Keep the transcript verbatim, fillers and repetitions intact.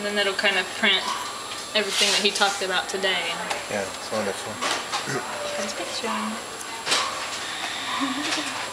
And then it'll kind of print everything that he talked about today. Yeah, it's wonderful. Nice picture.